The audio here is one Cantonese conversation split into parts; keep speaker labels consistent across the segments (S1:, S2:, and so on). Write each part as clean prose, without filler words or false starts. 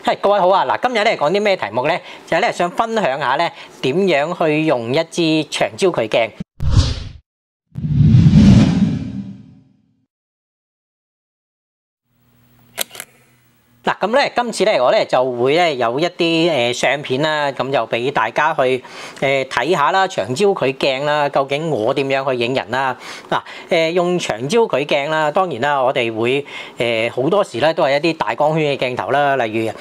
S1: 係各位好啊！嗱，今日咧講啲咩題目咧？就係咧想分享下咧點樣去用一支長焦距鏡。嗱，咁咧今次咧我咧就會咧有一啲相片啦，咁就俾大家去睇下啦，長焦距鏡啦，究竟我點樣去影人啦？嗱，用長焦距鏡啦，當然啦，我哋會好多時咧都係一啲大光圈嘅鏡頭啦，例如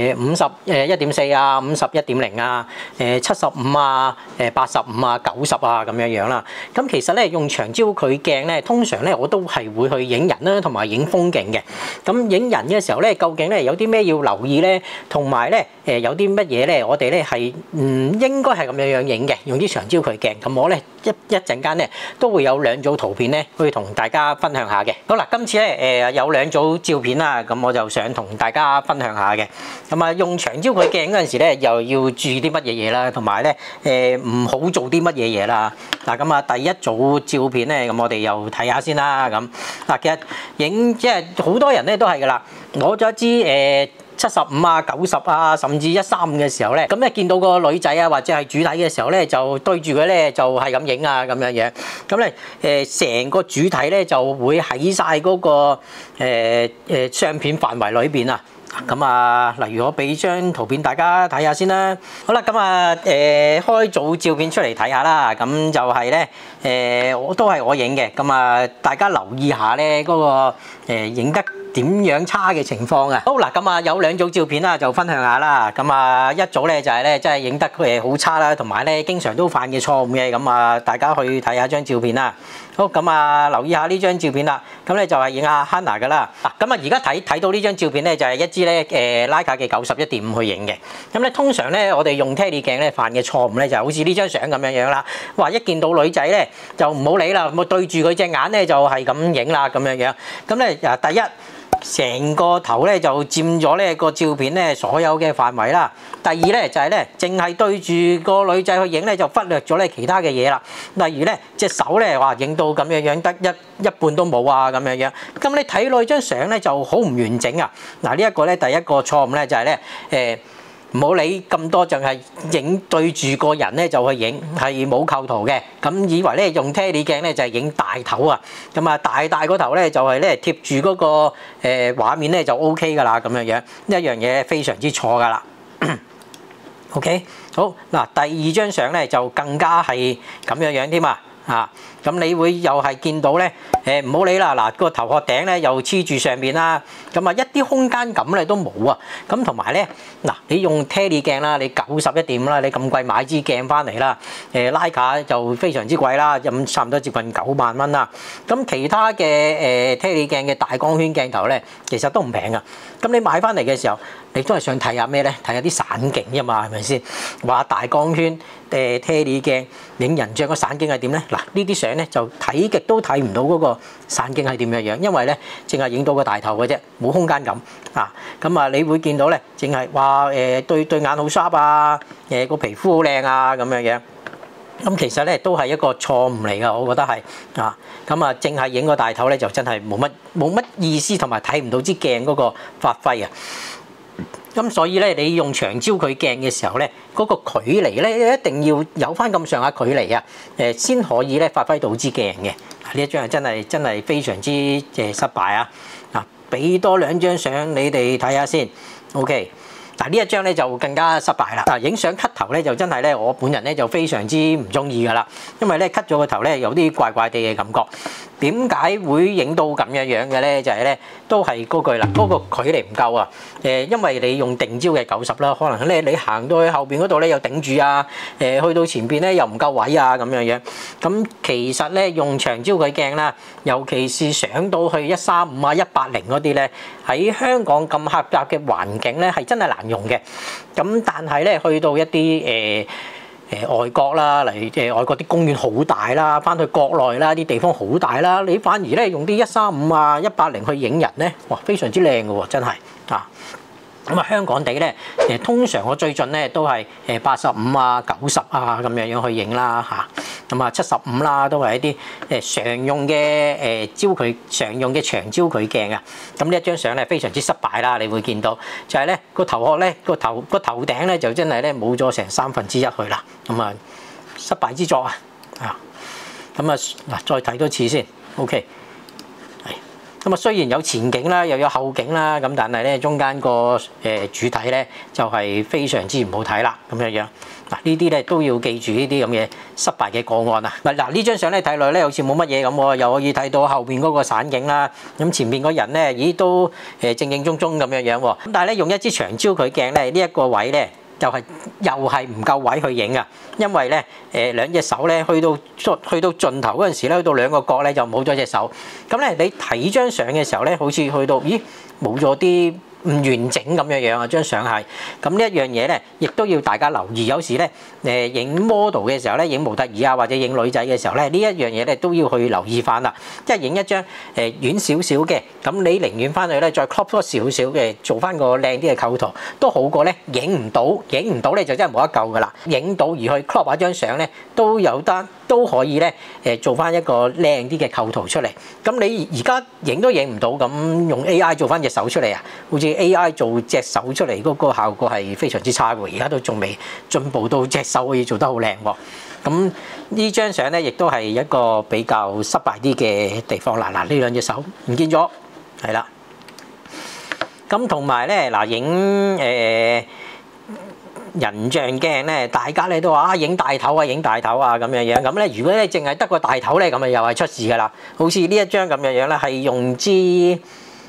S1: 50-1.4啊、50-1.0啊、75啊、85啊、90啊咁樣啦。咁其實咧用長焦距鏡咧，通常咧我都係會去影人啦，同埋影風景嘅。咁影人嘅時候咧，究竟有啲咩要留意咧？同埋咧有啲乜嘢咧？我哋咧係唔應該係咁樣影嘅，用啲長焦距鏡。咁我咧一陣間咧都會有兩組圖片咧，去同大家分享下嘅。好啦，今次咧有兩組照片啦，咁我就想同大家分享下嘅。咁啊，用長焦距鏡嗰陣時咧，又要注意啲乜嘢嘢啦？同埋咧唔好做啲乜嘢嘢啦。嗱，咁啊第一組照片咧，咁我哋又睇下先啦。咁嗱，其實影即係好多人咧都係噶啦。攞咗一支75啊、90啊，甚至135嘅時候咧，咁咧見到個女仔啊，或者係主體嘅時候咧，就對住佢咧就係咁影啊咁樣樣。咁咧成個主體咧就會喺晒嗰個相片範圍裏邊啊。咁啊，例如我俾張圖片大家睇下先啦。好啦，咁啊開組照片出嚟睇下啦。咁就係咧我都係我影嘅。咁啊，大家留意下咧嗰個影得點樣差嘅情況啊。好嗱，咁啊有兩組照片啦，就分享下啦。咁啊一組咧就係咧真係影得好差啦，同埋咧經常都犯嘅錯誤嘅。咁啊大家去睇下張照片啦。好，咁啊留意下呢張照片啦。咁咧就係影阿 Hannah 噶啦。咁啊而家睇到呢張照片咧就係一支咧Leica嘅90-1.5去影嘅。咁咧通常咧我哋用 Tele 鏡咧犯嘅錯誤咧就好似呢張相咁樣樣啦。哇！一見到女仔咧就唔好理啦，咁對住佢隻眼咧就係咁影啦咁樣樣。咁咧第一，成個頭咧就佔咗呢個照片咧所有嘅範圍啦。第二咧就係咧，淨係對住個女仔去影咧，就忽略咗咧其他嘅嘢啦。例如咧隻手咧，哇影到咁樣樣得一半都冇啊咁樣樣。咁你睇落張相咧就好唔完整啊。嗱呢一個咧第一個錯誤咧就係咧唔好理咁多，淨係影對住個人咧就去影，係冇構圖嘅。咁以為咧用 Tele 鏡咧就係影大頭啊，咁啊大個頭咧就係咧貼住嗰個畫面咧就 OK 噶啦咁樣樣，一樣嘢非常之錯噶啦。OK， 好嗱，第二張相咧就更加係咁樣樣添啊。咁你會又係見到咧，唔好理啦，嗱個頭殼頂咧又黐住上邊啦，咁啊一啲空間感咧都冇啊，咁同埋咧嗱，你用 Tele 鏡啦，你90-1.5啦，你咁貴買支鏡翻嚟啦，Leica就非常之貴啦，咁差唔多接近9萬蚊啦，咁其他嘅Tele 鏡嘅大光圈鏡頭咧，其實都唔平噶，咁你買翻嚟嘅時候，你都係想睇下咩咧？睇下啲散景啫嘛，係咪先？話大光圈Tele 鏡影人像個散景係點咧？嗱呢啲相咧就睇極都睇唔到嗰個散景係點樣樣，因為咧淨係影到個大頭嘅啫，冇空間感啊！咁啊，你會見到咧，淨係話對眼好 sharp 啊，個皮膚好靚啊咁樣樣。咁其實咧都係一個錯誤嚟㗎，我覺得係啊。咁啊，淨係影個大頭咧就真係冇乜意思，同埋睇唔到支鏡嗰個發揮啊！咁所以咧，你用長焦距鏡嘅時候咧，嗰個距離咧一定要有翻咁上下距離啊，先可以咧發揮到支鏡嘅。呢一張係真係非常之失敗啊！嗱，俾多兩張相你哋睇下先。OK。嗱呢一張咧就更加失敗啦！嗱，影相 cut 頭咧就真係咧，我本人咧就非常之唔中意噶啦，因為咧 cut 咗個頭咧有啲怪怪地嘅感覺。點解會影到咁樣樣嘅咧？就係咧都係嗰句啦，嗰個距離唔夠啊！因為你用定焦嘅90啦，可能咧你行到去後邊嗰度咧又頂住啊，去到前邊咧又唔夠位啊咁樣樣。咁其實咧用長焦距鏡啦，尤其是上到去135啊、180嗰啲咧，喺香港咁狹窄嘅環境咧係真係難用嘅。咁但係咧去到一啲外國啦，例如外國啲公園好大啦，翻去國內啦啲地方好大啦，你反而咧用啲135啊、180去影人咧，哇非常之靚嘅喎，真係啊！咁啊香港地咧通常我最近咧都係85啊、90啊咁樣樣去影啦嚇。 咁啊75啦，都係一啲常用嘅常用嘅長焦距鏡啊。咁呢一張相咧非常之失敗啦，你會見到就係咧個頭殼咧個頭頂咧就真係咧冇咗成1/3去啦。咁啊失敗之作啊！咁啊嗱，再睇多次先 ，OK。咁啊，雖然有前景啦，又有後景啦，咁但係咧中間個主體咧就係非常之唔好睇啦，咁樣樣。嗱呢啲咧都要記住呢啲咁嘅失敗嘅個案啊。嗱呢張相咧睇落咧好似冇乜嘢咁喎，又可以睇到後邊嗰個散景啦。咁前邊個人咧，咦都正正宗宗咁樣樣喎。咁但係咧用一支長焦距鏡咧，呢一個位咧。又係唔夠位去影啊，因為咧兩隻手咧去到盡頭嗰陣時咧，去到兩個角咧就冇咗隻手。咁咧你睇張相嘅時候咧，好似去到咦冇咗啲唔完整咁樣樣啊，張相係。咁呢一樣嘢咧，亦都要大家留意。有時咧影 model 嘅時候咧，影模特兒啊或者影女仔嘅時候咧，呢一樣嘢咧都要去留意翻啦。即係影一張遠少少嘅，咁你寧願翻去咧再 crop 多少少嘅，做翻個靚啲嘅構圖，都好過咧影唔到咧就真係冇得救噶啦。影到而去 crop 一張相咧都可以咧做翻一個靚啲嘅構圖出嚟。咁你而家影都影唔到，咁用 AI 做翻隻手出嚟啊？好似 AI 做隻手出嚟嗰個效果係非常之差喎，而家都仲未進步到隻手可以做得好靚喎。咁呢張相咧亦都係一個比較失敗啲嘅地方啦。嗱呢兩隻手唔見咗，係啦。咁同埋咧嗱影人像鏡咧，大家咧都話影大頭啊咁樣樣。咁咧如果咧淨係得個大頭咧，咁啊又係出事噶啦。好似呢一張咁樣樣咧，係用支105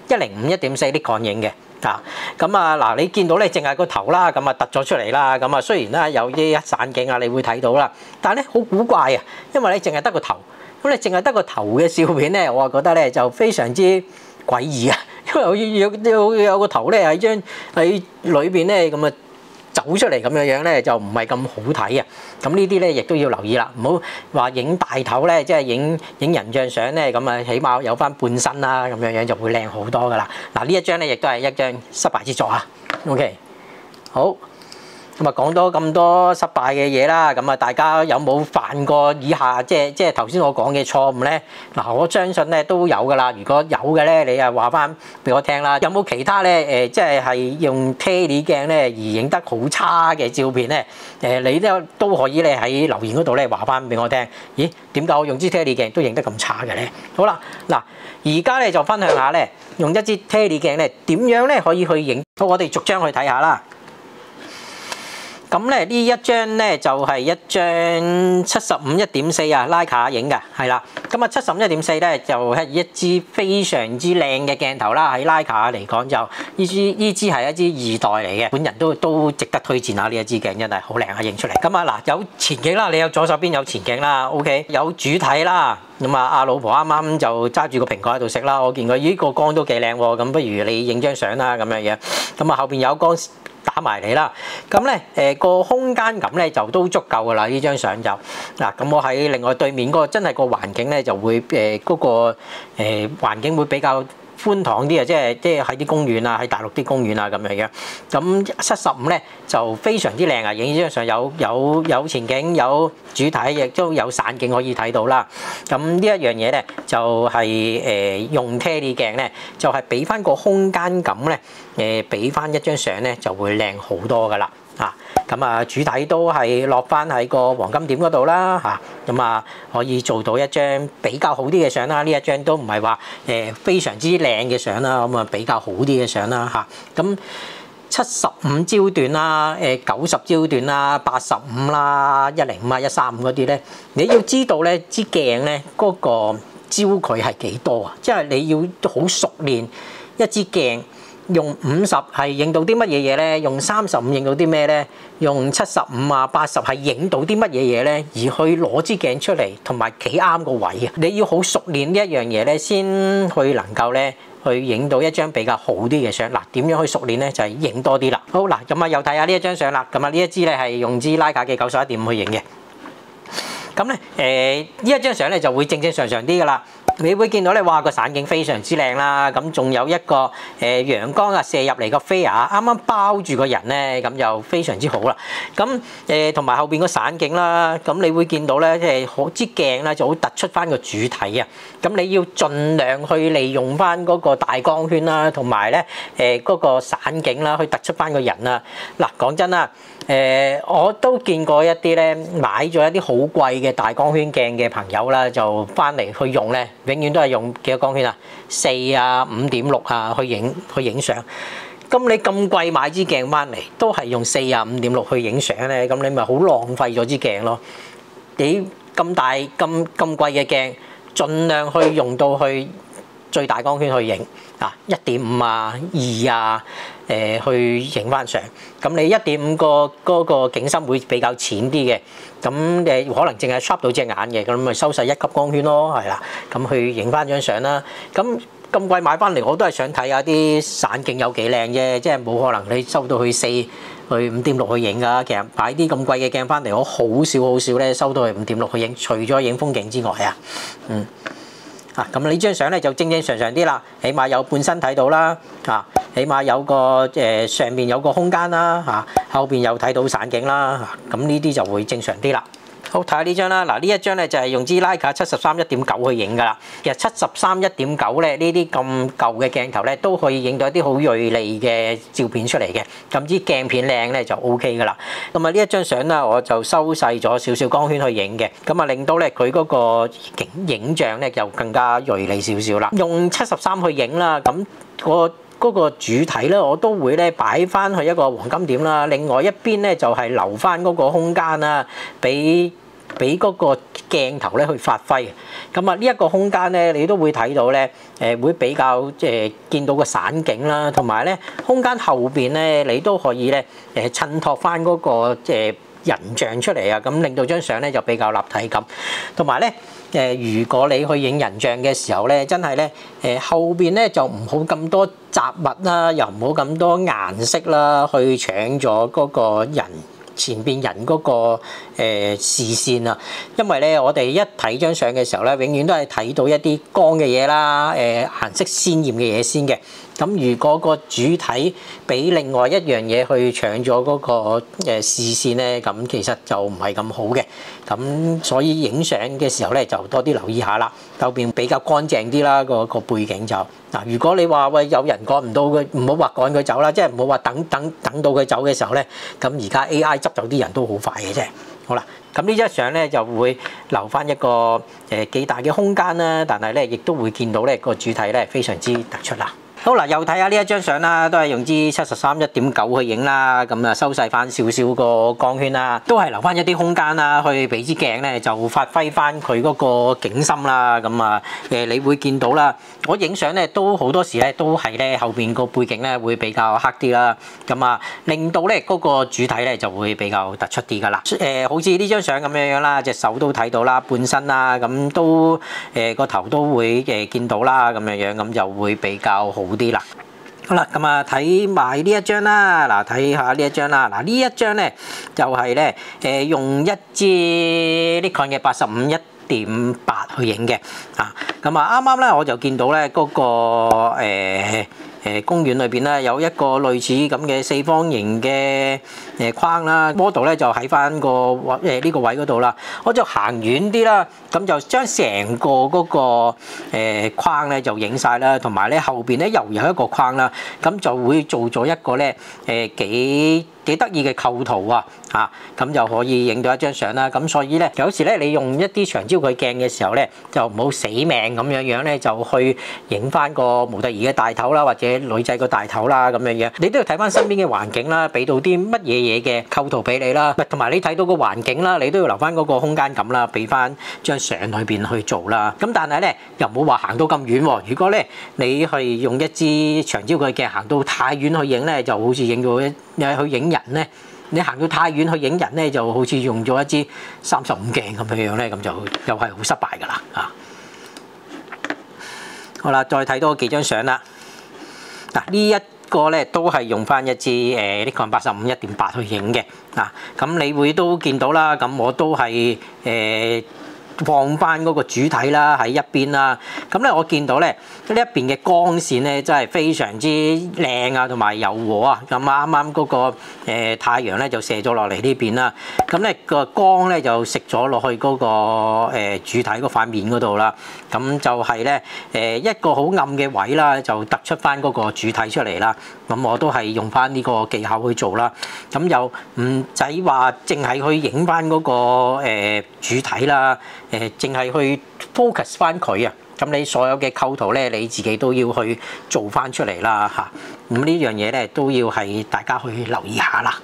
S1: 1.4 Nikon影嘅。咁啊嗱，你見到咧淨係個頭啦，咁啊突咗出嚟啦。咁啊雖然咧有啲散景啊，你會睇到啦，但係咧好古怪啊，因為你淨係得個頭。咁你淨係得個頭嘅照片咧，我覺得咧就非常之詭異啊，因為有個頭咧喺裏邊咧咁啊。走出嚟咁樣樣咧就唔係咁好睇啊！咁呢啲咧亦都要留意啦，唔好話影大頭咧，即係影人像相咧，咁啊起碼有翻半身啦，咁樣樣就會靚好多噶啦。嗱呢一張咧亦都係一張失敗之作啊。OK， 好。咁啊講多咁多失敗嘅嘢啦，咁啊大家有冇犯過以下即係頭先我講嘅錯誤咧？嗱，我相信咧都有噶啦。如果有嘅咧，你啊話翻俾我聽啦。有冇其他咧即係用 tele 鏡咧而影得好差嘅照片咧？你都可以咧喺留言嗰度咧話翻俾我聽。咦？點解我用支 tele 鏡都影得咁差嘅咧？好啦，嗱，而家咧就分享下咧，用一支 tele 鏡咧點樣咧可以去影？好，我哋逐張去睇下啦。咁咧呢一張咧就係一張75 1.4啊，Leica影嘅，係啦。咁啊75 1.4咧就係一支非常之靚嘅鏡頭啦，喺 Leica嚟講就呢支係一支2代嚟嘅，本人都值得推薦下呢一支鏡，真係好靚啊，影出嚟。咁啊嗱，有前景啦，你有左手邊有前景啦 ，OK， 有主體啦。咁啊阿老婆啱啱就揸住個蘋果喺度食啦，我見佢個光都幾靚喎，咁不如你影張相啦咁樣樣。咁啊後邊有光打埋嚟啦，咁咧個空間感咧就都足夠噶啦，呢張相就嗱，咁我喺另外對面嗰個真係個環境咧就會嗰個環境會比較寬敞啲啊，即係喺啲公園啊，喺大陸啲公園啊咁樣樣。咁75咧就非常之靚啊！影呢張相有前景，有主體，亦都有散景可以睇到啦。咁呢一樣嘢咧就係用 tele 鏡咧，就係俾翻個空間感咧，俾翻一張相咧就會靚好多噶啦。咁啊主體都係落翻喺個黃金點嗰度啦嚇，咁啊可以做到一張比較好啲嘅相啦。呢一張都唔係話非常之靚嘅相啦，咁啊比較好啲嘅相啦嚇。咁75焦段啦、90焦段啦、85啦、105啊、135嗰啲咧，你要知道咧支鏡咧嗰個焦距係幾多啊？即係你要好熟練一支鏡。用50係影到啲乜嘢嘢咧？用35影到啲咩咧？用75啊、80係影到啲乜嘢嘢咧？而去攞支鏡出嚟，同埋企啱個位啊！你要好熟練呢一樣嘢咧，先去能夠咧去影到一張比較好啲嘅相。嗱，點樣去熟練咧？就係影多啲啦。好嗱，咁啊又睇下呢一張相啦。咁啊呢一支咧係用支Leica嘅91.5去影嘅。咁咧呢一張相咧就會正正常常啲噶啦。 你會見到咧，哇個散景非常之靚啦，咁仲有一個陽光啊射入嚟個飛啊，啱啱包住個人咧，咁就非常之好啦。咁同埋後邊個散景啦，咁你會見到咧，即係支鏡咧就好突出翻個主體啊。咁你要盡量去利用翻嗰個大光圈啦，同埋咧嗰個散景啦，去突出翻個人啊。嗱，講真啦。我都見過一啲咧買咗一啲好貴嘅大光圈鏡嘅朋友啦，就翻嚟去用咧，永遠都係用幾多光圈啊？4啊、5.6啊去影相。咁你咁貴買支鏡翻嚟，都係用4啊、5.6去影相咧，咁你咪好浪費咗支鏡咯。你咁大咁貴嘅鏡，盡量去用到去最大光圈去影啊，1.5啊、2啊。去影翻相，咁你1.5嗰個景深會比較淺啲嘅，咁可能淨係 sharp 到隻眼嘅，咁咪收細1級光圈咯，係啦，咁去影翻張相啦。咁貴買翻嚟，我都係想睇下啲散景有幾靚啫，即係冇可能你收到去4去5.6去影噶。其實買啲咁貴嘅鏡翻嚟，我好少咧收到去5.6去影，除咗影風景之外啊，咁呢張相咧就正常啲啦，起碼有半身睇到啦，起碼有個上面有個空間啦，後邊又睇到散景啦，咁呢啲就會正常啲啦。好，睇下呢張啦，嗱呢一張咧就係用支徠卡73-1.9去影噶啦。其實73-1.9咧呢啲咁舊嘅鏡頭咧都可以影到一啲好銳利嘅照片出嚟嘅，咁支鏡片靚咧就 OK 噶啦。咁啊呢一張相啦，我就收細咗少少光圈去影嘅，咁啊令到咧佢嗰個影像咧就更加銳利少少啦。用73去影啦，咁嗰個主體咧，我都會咧擺翻去一個黃金點啦。另外一邊咧就係留翻嗰個空間啦，俾嗰個鏡頭咧去發揮。咁啊呢一個空間咧，你都會睇到咧，會比較見到個散景啦，同埋咧空間後邊咧，你都可以咧襯托翻嗰個人像出嚟啊，咁令到張相咧就比較立體感。同埋咧如果你去影人像嘅時候咧，真係咧後邊咧就唔好咁多雜物啦，又唔好咁多顏色啦，去搶咗嗰個人前邊人嗰個視線啊。因為咧我哋一睇張相嘅時候咧，永遠都係睇到一啲光嘅嘢啦，顏色鮮豔嘅嘢先嘅。咁如果個主體俾另外一樣嘢去搶咗嗰個視線咧，咁其實就唔係咁好嘅。咁所以影相嘅時候咧，就多啲留意下啦。後邊比較乾淨啲啦，個背景就嗱。如果你話喂有人趕唔到佢，唔好話趕佢走啦，即係唔好話等到佢走嘅時候咧，咁而家 AI 執走啲人都好快嘅啫。好啦，咁呢張相咧就會留翻一個幾大嘅空間啦，但係咧亦都會見到咧個主體咧非常之突出啦。好嗱，又睇下呢一張相啦，都係用支73-1.9去影啦，咁啊收細翻少少個光圈啦，都係留翻一啲空間啦，去俾支鏡咧就發揮翻佢嗰個景深啦。咁啊你會見到啦，我影相咧都好多時咧都係咧後邊個背景咧會比較黑啲啦，咁啊令到咧嗰個主體咧就會比較突出啲噶啦。好似呢張相咁樣樣啦，隻手都睇到啦，半身啦，咁都個頭都會見到啦，咁樣樣咁就會比較好啲啦。好啦，咁啊睇埋呢一張啦，嗱睇下呢一張啦，嗱呢一張咧就係咧用一支 Nikon 嘅85-1.8去影嘅啊，咁啊啱啱咧我就見到咧嗰個公園裏邊咧有一個類似咁嘅四方形嘅框啦 ，model 咧就喺翻個呢個位嗰度啦，我就行遠啲啦，咁就將成個嗰個框咧就影晒啦，同埋咧後邊咧又有一個框啦，咁就會做咗一個咧幾得意嘅構圖啊，咁就可以影到一張相啦。咁所以咧有時咧你用一啲長焦距鏡嘅時候咧，就唔好死命咁樣咧就去影翻個模特兒嘅大頭啦，或者女仔個大頭啦咁樣樣。你都要睇翻身邊嘅環境啦，俾到啲乜嘢嘢嘅構圖俾你啦。同埋你睇到個環境啦，你都要留翻嗰個空間感啦，俾翻張相裏邊去做啦。咁但係咧又唔好話行到咁遠喎。如果咧你係用一支長焦距鏡行到太遠去影咧，就好似影到去影人咧，你行到太遠去影人咧，就好似用咗一支35鏡咁樣樣咧，咁就又係好失敗噶啦啊！好啦，再睇多幾張相啦。嗱，呢一個咧都係用翻一支Nikon 85-1.8去影嘅啊。咁你會都見到啦，咁我都係放翻嗰個主體啦喺一邊啦。咁咧我見到咧呢一邊嘅光線咧真係非常之靚啊，同埋柔和啊。咁啱啱嗰個太陽咧就射咗落嚟呢邊啦。咁咧個光咧就食咗落去嗰個主體嗰塊面嗰度啦。咁就係咧一個好暗嘅位啦，就突出翻嗰個主體出嚟啦。咁我都係用翻呢個技巧去做啦。咁又唔使話淨係去影翻嗰個主體啦，淨係去 focus 翻佢啊。咁你所有嘅構圖咧，你自己都要去做翻出嚟啦嚇。咁呢樣嘢咧都要係大家去留意下啦。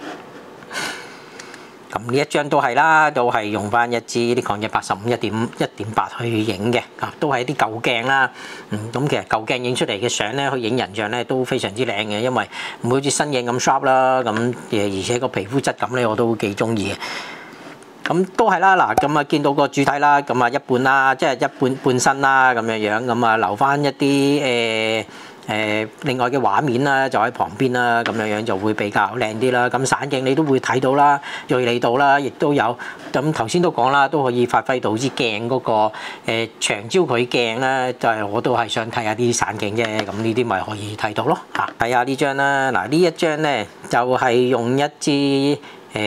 S1: 咁呢一張都係啦，都係用翻一支Nikon嘅85 1.8去影嘅，都係一啲舊鏡啦。咁其實舊鏡影出嚟嘅相咧，去影人像咧都非常之靚嘅，因為唔會好似新影咁 sharp 啦。咁而且個皮膚質感咧我都幾中意嘅。咁都係啦，嗱咁啊見到個主體啦，咁啊一半啦，即係一半身啦咁樣樣，咁啊留翻一啲另外嘅畫面啦，就喺旁邊啦，咁樣樣就會比較靚啲啦。咁散鏡你都會睇到啦，銳利度啦，亦都有。咁頭先都講啦，都可以發揮到支鏡嗰個長焦距鏡啦，就係我都係想睇下啲散鏡啫。咁呢啲咪可以睇到咯。睇下呢張啦，嗱呢一張咧就係用一支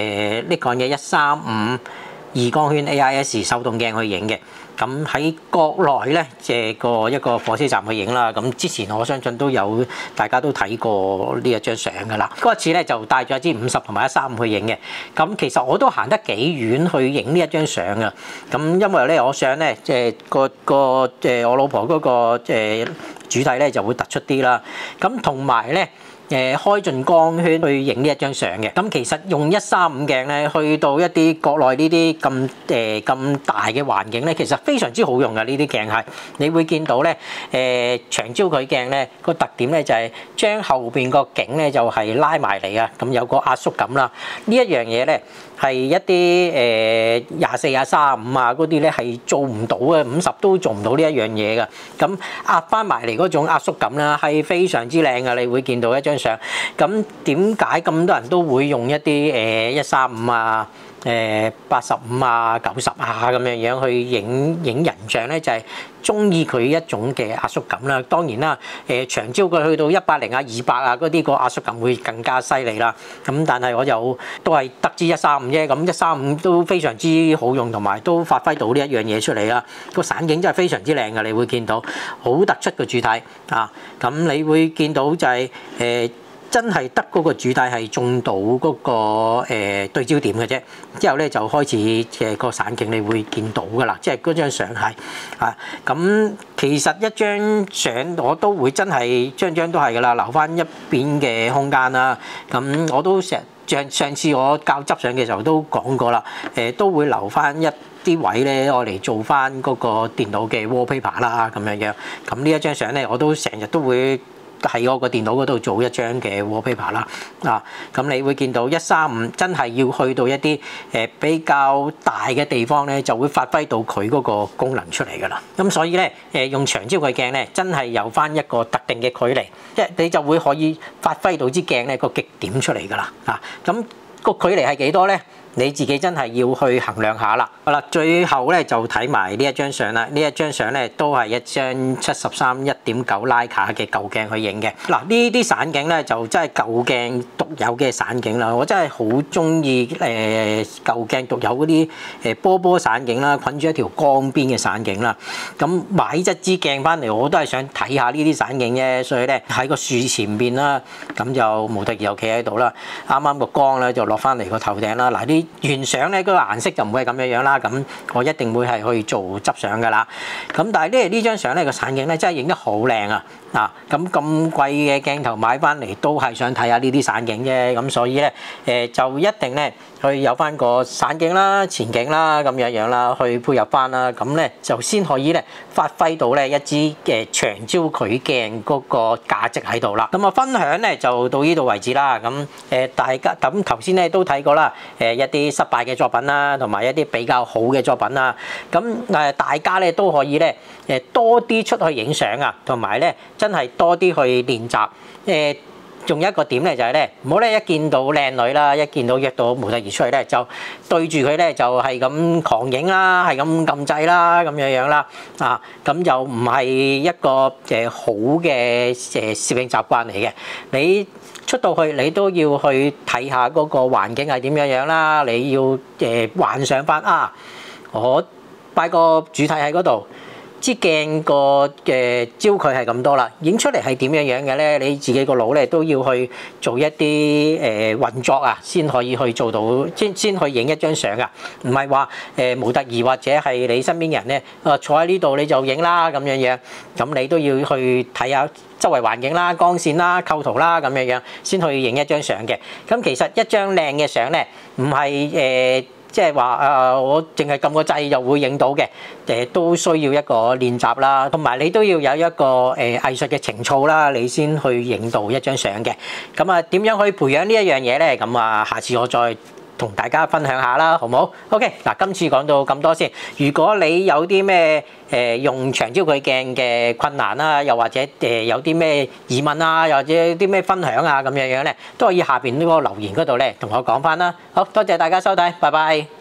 S1: Nikon嘅135二光圈 AIS 手動鏡去影嘅。咁喺國內咧，一個火車站去影啦。咁之前我相信都有大家都睇過呢一張相㗎啦。嗰一次咧就帶咗一支50同埋135去影嘅。咁其實我都行得幾遠去影呢一張相㗎。咁因為咧，我想咧我老婆嗰個主體咧就會突出啲啦。咁同埋咧。開盡光圈去影呢一張相嘅，咁其實用135鏡咧，去到一啲國內呢啲咁大嘅環境咧，其實非常之好用嘅呢啲鏡係，你會見到咧長焦距鏡咧個特點咧就係將後邊個景咧就係拉埋嚟啊，咁有個壓縮感啦。呢一樣嘢咧係一啲24啊35啊嗰啲咧係做唔到嘅，50都做唔到呢一樣嘢㗎。咁壓翻埋嚟嗰種壓縮感啦係非常之靚嘅，你會見到一張相。咁點解咁多人都會用一啲135啊、85啊、90啊咁樣樣去影人像咧？就係中意佢一種嘅壓縮感啦。當然啦，長焦佢去到180啊、200啊嗰啲個壓縮感會更加犀利啦。咁但係我就都係得支135啫。咁135都非常之好用，同埋都發揮到呢一樣嘢出嚟啦。個散景真係非常之靚嘅，你會見到好突出嘅主體啊。咁你會見到就係真係得嗰個主體係中到嗰個對焦點嘅啫，之後咧就開始個散景你會見到㗎啦，即係嗰張相係啊。咁其實一張相我都會真係張都係㗎啦，留翻一邊嘅空間啦。咁我都上次我教執相嘅時候都講過啦，都會留翻一啲位咧，我嚟做翻嗰個電腦嘅 wallpaper 啦，咁樣樣。咁呢一張相咧，我都成日都會喺我個電腦嗰度做一張嘅 wallpaper 啦。咁你會見到135真係要去到一啲比較大嘅地方咧，就會發揮到佢嗰個功能出嚟㗎啦。咁所以咧用長焦距鏡咧，真係有翻一個特定嘅距離，即係你就會可以發揮到支鏡咧個極點出嚟㗎啦。咁個距離係幾多咧？你自己真係要去衡量下啦。好啦，最後咧就睇埋呢一張相啦。呢一張相咧都係一張73 1.9 Leica嘅舊鏡去影嘅。嗱，呢啲散景咧就真係舊鏡獨有嘅散景啦。我真係好中意舊鏡獨有嗰啲波散景啦，捆住一條光邊嘅散景啦。咁買一支鏡翻嚟，我都係想睇下呢啲散景啫。所以咧喺個樹前邊啦，咁就模特兒又企喺度啦。啱啱個光咧就落翻嚟個頭頂啦。嗱，啲原相咧嗰個顏色就唔會係咁樣樣啦。咁我一定會係去做執相㗎啦。咁但係呢張相咧個散景咧真係影得好靚啊！咁貴嘅鏡頭買翻嚟都係想睇下呢啲散景啫。咁所以咧就一定咧去有翻個散景啦、前景啦咁樣樣啦，去配合翻啦。咁咧就先可以咧發揮到咧一支長焦距鏡嗰個價值喺度啦。咁分享咧就到呢度為止啦。咁大家咁頭先咧都睇過啦，一啲失敗嘅作品啦，同埋一啲比較好嘅作品啦。咁大家咧都可以咧多啲出去影相啊，同埋咧真係多啲去練習。 仲有一個點咧就係咧，唔好咧一見到靚女啦，一見到約到模特兒出去咧，就對住佢咧就係咁狂影啦，係咁撳掣啦，咁樣樣啦，咁就唔係一個好嘅攝影習慣嚟嘅。你出到去你都要去睇下嗰個環境係點樣樣啦，你要幻想翻我擺個主體喺嗰度。支鏡個焦距係咁多啦，影出嚟係點樣樣嘅咧？你自己個腦咧都要去做一啲運作先可以去做到，先去影一張相噶。唔係話模特兒或者係你身邊嘅人咧，坐喺呢度你就影啦咁樣樣。咁你都要去睇下周圍環境啦、光線啦、構圖啦咁樣樣，先去影一張相嘅。咁其實一張靚嘅相咧，唔係即係話我淨係撳個掣就會影到嘅，都需要一個練習啦，同埋你都要有一個藝術嘅情操啦，你先去影到一張相嘅。咁點樣去培養呢一樣嘢咧？咁下次我再同大家分享下啦，好唔好 ？OK， 嗱，今次講到咁多先。如果你有啲咩用長焦距鏡嘅困難啦，又或者有啲咩疑問又或者啲咩分享咁樣樣咧，都可以下邊呢個留言嗰度咧同我講翻啦。好多謝大家收睇，拜拜。